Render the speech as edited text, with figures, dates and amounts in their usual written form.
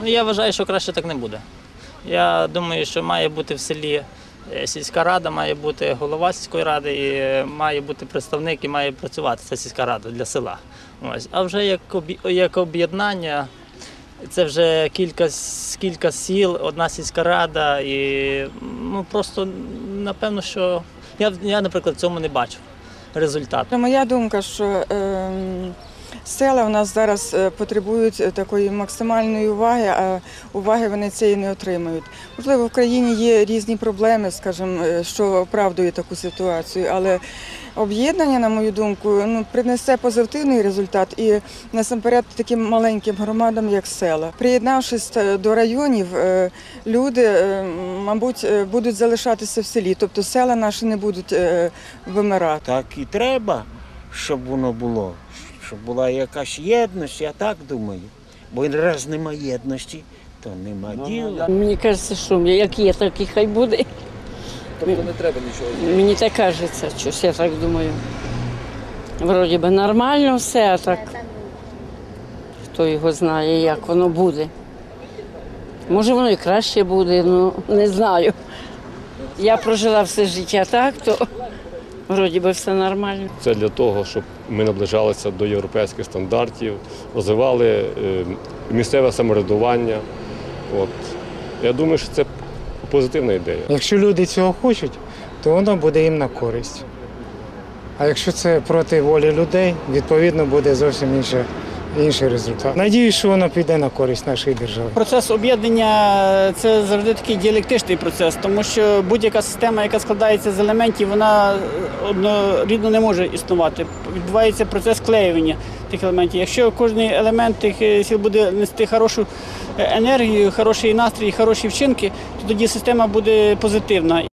Я вважаю, що краще так не буде. Я думаю, що має бути в селі сільська рада, має бути голова сільської ради, і має бути представник і має працювати ця сільська рада для села. Ось. А вже як об'єднання, це вже кілька сіл, одна сільська рада, і просто напевно, що я, наприклад, в цьому не бачу результату. Моя думка, що села у нас зараз потребують такої максимальної уваги, а уваги вони цієї не отримують. Можливо, в країні є різні проблеми, скажімо, що оправдує таку ситуацію, але об'єднання, на мою думку, принесе позитивний результат і насамперед таким маленьким громадам, як села. Приєднавшись до районів, люди, мабуть, будуть залишатися в селі, тобто села наші не будуть вимирати. Так і треба, щоб воно було, щоб була якась єдність, я так думаю. Бо раз немає єдності, то нема діла. Мені кажеться, що як є, так і хай буде. Тобто не треба нічого? Мені так кажеться, щось я так думаю. Вроді би нормально все, а так хто його знає, як воно буде. Може воно і краще буде, не знаю. Я прожила все життя так, то вроді би все нормально. Це для того, щоб ми наближалися до європейських стандартів, розвивали місцеве самоврядування. Я думаю, що це позитивна ідея. Якщо люди цього хочуть, то воно буде їм на користь. А якщо це проти волі людей, відповідно буде зовсім інший результат. Надіюсь, що воно піде на користь нашої держави. Процес об'єднання – це завжди такий діалектичний процес, тому що будь-яка система, яка складається з елементів, вона однорідно не може існувати. Відбувається процес склеювання тих елементів. Якщо кожен елемент тих сіл буде нести хорошу енергію, хороший настрій, хороші вчинки, то тоді система буде позитивна.